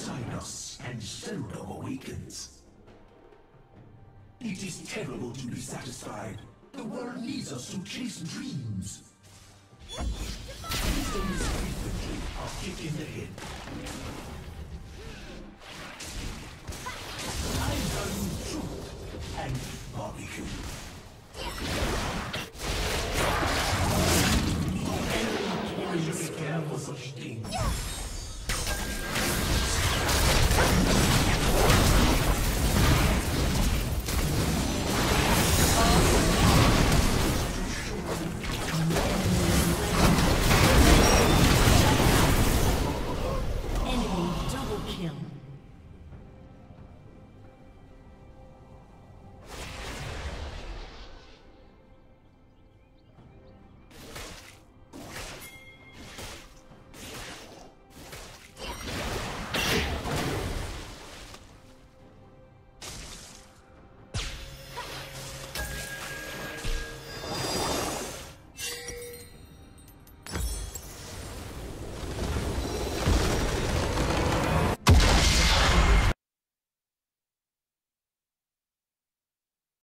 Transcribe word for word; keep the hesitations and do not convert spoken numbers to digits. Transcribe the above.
inside us and seldom awakens. It is terrible to be satisfied. The world needs us to chase dreams. Wisdom is frequently a kick in the head. I value truth and barbecue. Be careful for such things.